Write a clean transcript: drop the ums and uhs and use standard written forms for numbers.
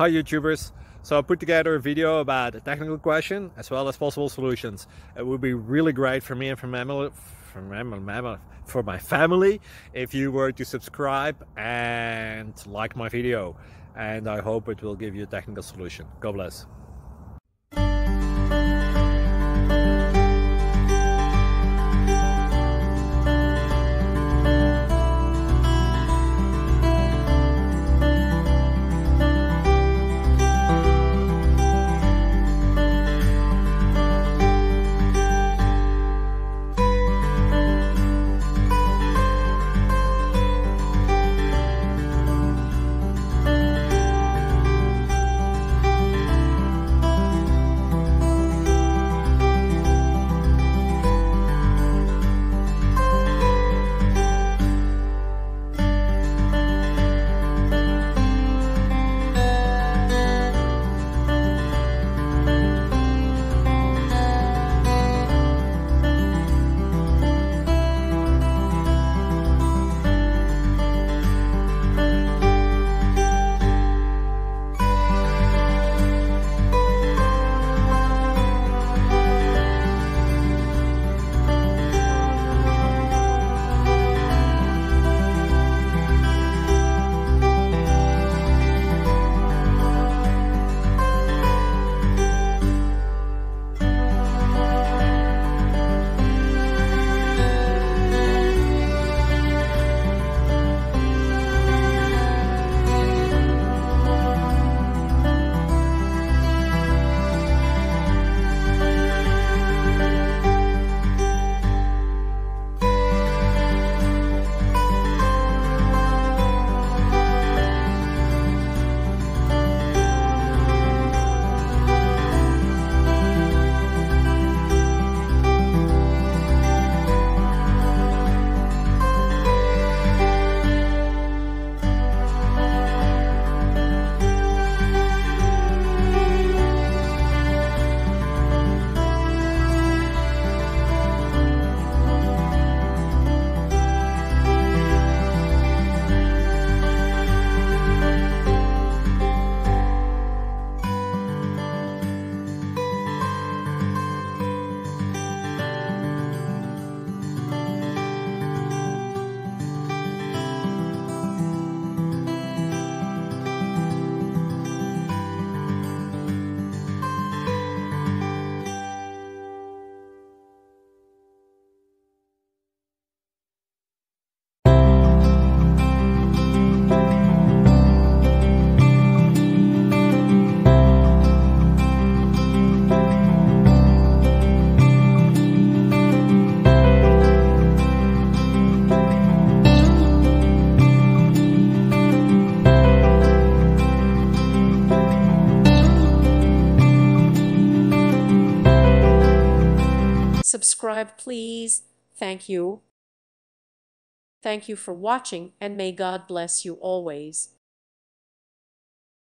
Hi YouTubers. So I put together a video about a technical question as well as possible solutions. It would be really great for me and for my family if you were to subscribe and like my video, and I hope it will give you a technical solution. God bless. Subscribe, please. Thank you. Thank you for watching, and may God bless you always.